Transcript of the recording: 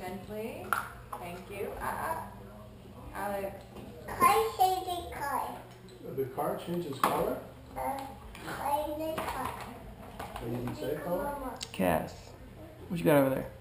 gently. Thank you. Alex. I say the car. The car changes color? I the car. They didn't say color? Cass, what you got over there?